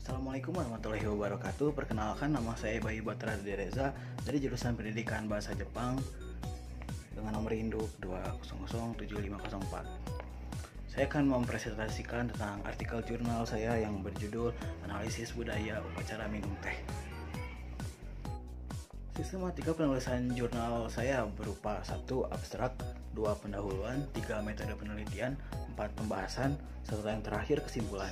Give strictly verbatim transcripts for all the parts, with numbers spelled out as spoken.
Assalamualaikum warahmatullahi wabarakatuh. Perkenalkan, nama saya Bayu Batra Reza dari jurusan Pendidikan Bahasa Jepang dengan nomor induk dua nol nol tujuh lima nol empat. Saya akan mempresentasikan tentang artikel jurnal saya yang berjudul Analisis Budaya Upacara Minum Teh. Sistematika penulisan jurnal saya berupa satu abstrak, dua pendahuluan, tiga metode penelitian, empat pembahasan, serta yang terakhir kesimpulan.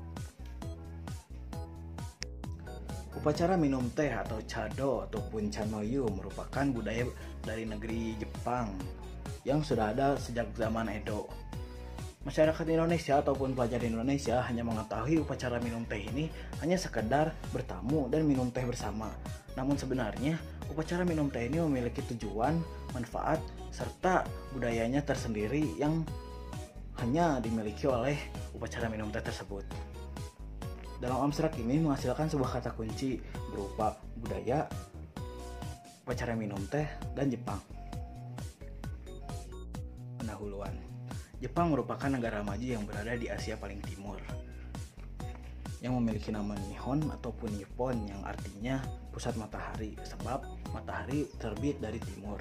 Upacara minum teh atau chado ataupun chanoyu merupakan budaya dari negeri Jepang yang sudah ada sejak zaman Edo. Masyarakat Indonesia ataupun pelajar Indonesia hanya mengetahui upacara minum teh ini hanya sekedar bertamu dan minum teh bersama. Namun sebenarnya upacara minum teh ini memiliki tujuan, manfaat, serta budayanya tersendiri yang hanya dimiliki oleh upacara minum teh tersebut. Dalam abstrak ini menghasilkan sebuah kata kunci berupa budaya, upacara minum teh, dan Jepang. Pendahuluan. Jepang merupakan negara maju yang berada di Asia paling timur, yang memiliki nama Nihon ataupun Nippon yang artinya pusat matahari, sebab matahari terbit dari timur.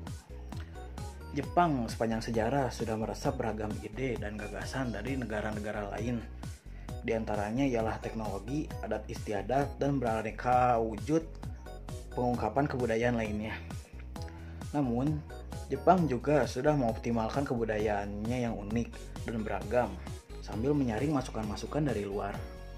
Jepang sepanjang sejarah sudah meresap beragam ide dan gagasan dari negara-negara lain. Di antaranya ialah teknologi, adat istiadat, dan beraneka wujud pengungkapan kebudayaan lainnya. Namun, Jepang juga sudah mengoptimalkan kebudayaannya yang unik dan beragam, sambil menyaring masukan-masukan dari luar.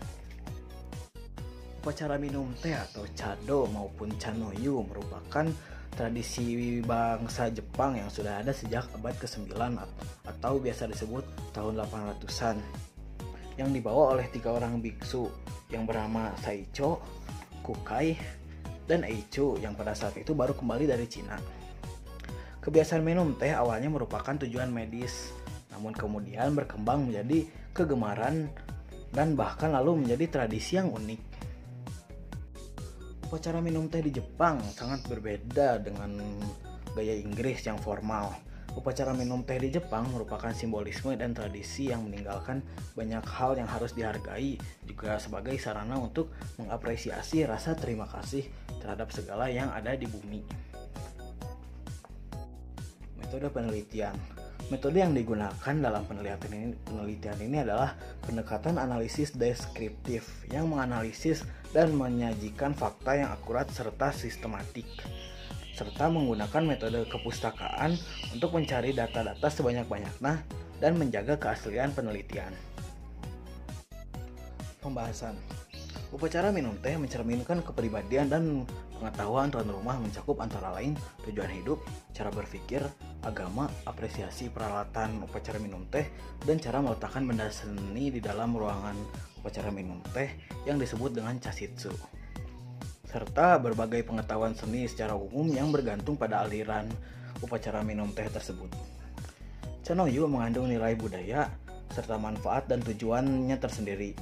Upacara minum teh atau chado maupun chanoyu merupakan tradisi bangsa Jepang yang sudah ada sejak abad kesembilan atau biasa disebut tahun delapan ratusan. Yang dibawa oleh tiga orang biksu yang bernama Saicho, Kukai, dan Eichu yang pada saat itu baru kembali dari Cina. Kebiasaan minum teh awalnya merupakan tujuan medis, namun kemudian berkembang menjadi kegemaran dan bahkan lalu menjadi tradisi yang unik. Upacara minum teh di Jepang sangat berbeda dengan gaya Inggris yang formal. Upacara minum teh di Jepang merupakan simbolisme dan tradisi yang meninggalkan banyak hal yang harus dihargai, juga sebagai sarana untuk mengapresiasi rasa terima kasih terhadap segala yang ada di bumi. Metode penelitian. Metode yang digunakan dalam penelitian ini, penelitian ini adalah pendekatan analisis deskriptif yang menganalisis dan menyajikan fakta yang akurat serta sistematik, serta menggunakan metode kepustakaan untuk mencari data-data sebanyak-banyaknya dan menjaga keaslian penelitian. Pembahasan. Upacara minum teh mencerminkan kepribadian dan pengetahuan tuan rumah, mencakup antara lain tujuan hidup, cara berpikir, agama, apresiasi peralatan upacara minum teh, dan cara meletakkan benda seni di dalam ruangan upacara minum teh yang disebut dengan chashitsu, serta berbagai pengetahuan seni secara umum yang bergantung pada aliran upacara minum teh tersebut. Chanoyu mengandung nilai budaya serta manfaat dan tujuannya tersendiri.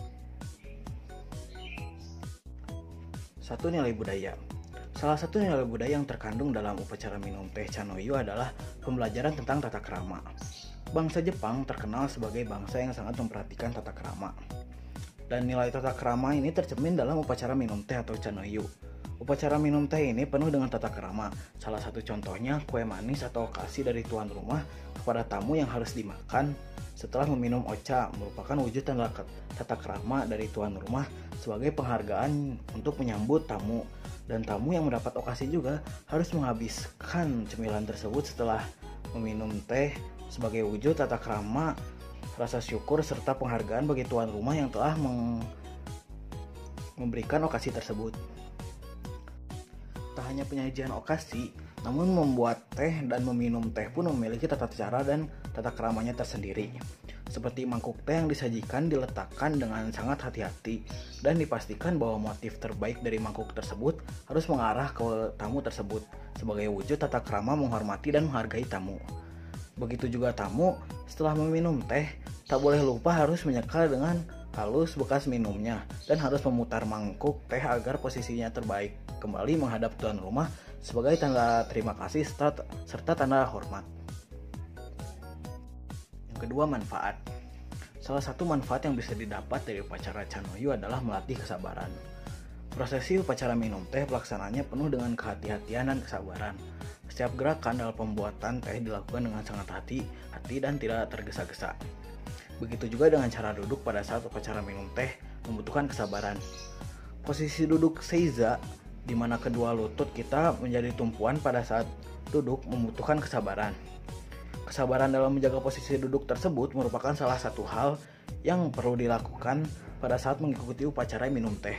Satu, nilai budaya. Salah satu nilai budaya yang terkandung dalam upacara minum teh Chanoyu adalah pembelajaran tentang tata krama. Bangsa Jepang terkenal sebagai bangsa yang sangat memperhatikan tata krama. Dan nilai tata krama ini tercermin dalam upacara minum teh atau Chanoyu. Upacara minum teh ini penuh dengan tata krama. Salah satu contohnya kue manis atau okasi dari tuan rumah kepada tamu yang harus dimakan setelah meminum ocha, merupakan wujud tanda tata krama dari tuan rumah sebagai penghargaan untuk menyambut tamu. Dan tamu yang mendapat okasi juga harus menghabiskan cemilan tersebut setelah meminum teh sebagai wujud tata krama, rasa syukur serta penghargaan bagi tuan rumah yang telah meng- memberikan okasi tersebut. Tak hanya penyajian okasi, namun membuat teh dan meminum teh pun memiliki tata cara dan tata keramanya tersendiri. Seperti mangkuk teh yang disajikan diletakkan dengan sangat hati-hati dan dipastikan bahwa motif terbaik dari mangkuk tersebut harus mengarah ke tamu tersebut sebagai wujud tata krama menghormati dan menghargai tamu. Begitu juga tamu setelah meminum teh tak boleh lupa harus menyeka dengan halus bekas minumnya dan harus memutar mangkuk teh agar posisinya terbaik kembali menghadap tuan rumah sebagai tanda terima kasih serta, serta tanda hormat. Yang kedua, manfaat. Salah satu manfaat yang bisa didapat dari upacara Chanoyu adalah melatih kesabaran. Prosesi upacara minum teh pelaksananya penuh dengan kehati-hatian dan kesabaran. Setiap gerakan dalam pembuatan teh dilakukan dengan sangat hati-hati dan tidak tergesa-gesa. Begitu juga dengan cara duduk pada saat upacara minum teh membutuhkan kesabaran. Posisi duduk seiza, di mana kedua lutut kita menjadi tumpuan pada saat duduk, membutuhkan kesabaran. Kesabaran dalam menjaga posisi duduk tersebut merupakan salah satu hal yang perlu dilakukan pada saat mengikuti upacara minum teh.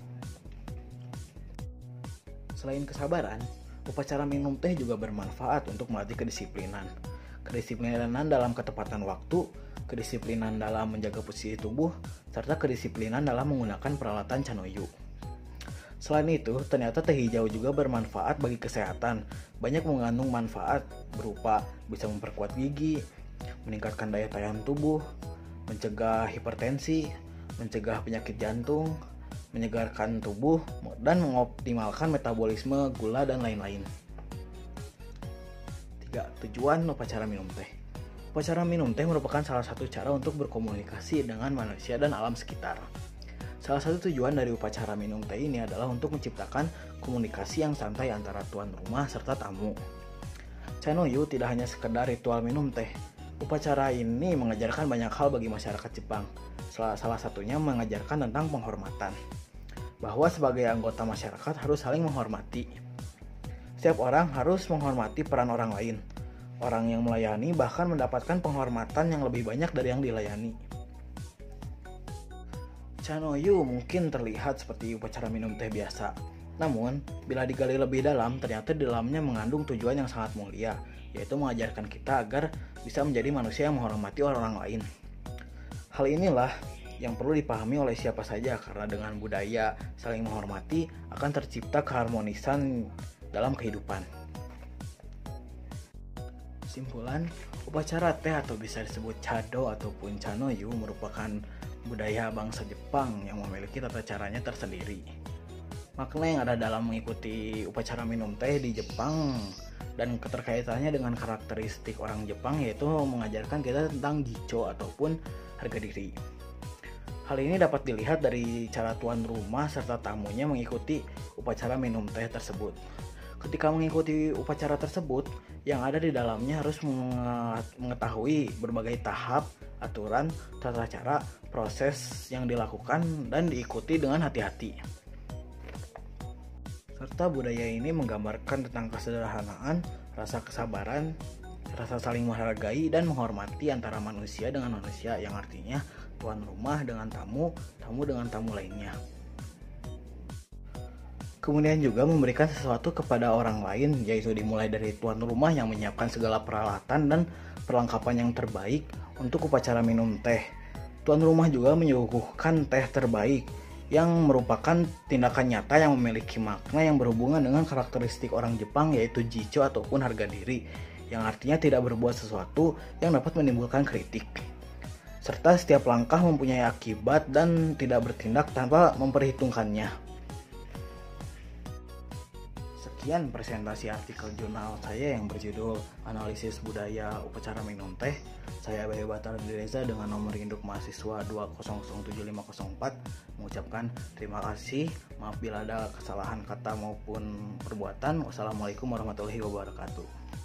Selain kesabaran, upacara minum teh juga bermanfaat untuk melatih kedisiplinan. Kedisiplinan dalam ketepatan waktu, kedisiplinan dalam menjaga posisi tubuh, serta kedisiplinan dalam menggunakan peralatan Chanoyu. Selain itu, ternyata teh hijau juga bermanfaat bagi kesehatan. Banyak mengandung manfaat berupa bisa memperkuat gigi, meningkatkan daya tahan tubuh, mencegah hipertensi, mencegah penyakit jantung, menyegarkan tubuh, dan mengoptimalkan metabolisme gula dan lain-lain. tiga. Tujuan upacara minum teh. Upacara minum teh merupakan salah satu cara untuk berkomunikasi dengan manusia dan alam sekitar. Salah satu tujuan dari upacara minum teh ini adalah untuk menciptakan komunikasi yang santai antara tuan rumah serta tamu. Chanoyu tidak hanya sekedar ritual minum teh. Upacara ini mengajarkan banyak hal bagi masyarakat Jepang. Salah, salah satunya mengajarkan tentang penghormatan. Bahwa sebagai anggota masyarakat harus saling menghormati. Setiap orang harus menghormati peran orang lain. Orang yang melayani bahkan mendapatkan penghormatan yang lebih banyak dari yang dilayani. Chanoyu mungkin terlihat seperti upacara minum teh biasa. Namun, bila digali lebih dalam, ternyata di dalamnya mengandung tujuan yang sangat mulia, yaitu mengajarkan kita agar bisa menjadi manusia yang menghormati orang lain. Hal inilah yang perlu dipahami oleh siapa saja, karena dengan budaya saling menghormati akan tercipta keharmonisan dalam kehidupan. Kesimpulan, upacara teh atau bisa disebut chado ataupun chanoyu merupakan budaya bangsa Jepang yang memiliki tata caranya tersendiri. Makna yang ada dalam mengikuti upacara minum teh di Jepang dan keterkaitannya dengan karakteristik orang Jepang yaitu mengajarkan kita tentang jicho ataupun harga diri. Hal ini dapat dilihat dari cara tuan rumah serta tamunya mengikuti upacara minum teh tersebut. Ketika mengikuti upacara tersebut, yang ada di dalamnya harus mengetahui berbagai tahap, aturan, tata cara, proses yang dilakukan dan diikuti dengan hati-hati. Serta budaya ini menggambarkan tentang kesederhanaan, rasa kesabaran, rasa saling menghargai dan menghormati antara manusia dengan manusia, yang artinya tuan rumah dengan tamu, tamu dengan tamu lainnya. Kemudian juga memberikan sesuatu kepada orang lain, yaitu dimulai dari tuan rumah yang menyiapkan segala peralatan dan perlengkapan yang terbaik untuk upacara minum teh. Tuan rumah juga menyuguhkan teh terbaik yang merupakan tindakan nyata yang memiliki makna yang berhubungan dengan karakteristik orang Jepang, yaitu jicho ataupun harga diri, yang artinya tidak berbuat sesuatu yang dapat menimbulkan kritik. Serta setiap langkah mempunyai akibat dan tidak bertindak tanpa memperhitungkannya. Sekian presentasi artikel jurnal saya yang berjudul Analisis Budaya Upacara Minum Teh. Saya Bayu Batar Reza dengan nomor induk mahasiswa dua nol nol tujuh lima nol empat mengucapkan terima kasih. Maaf bila ada kesalahan kata maupun perbuatan. Wassalamualaikum warahmatullahi wabarakatuh.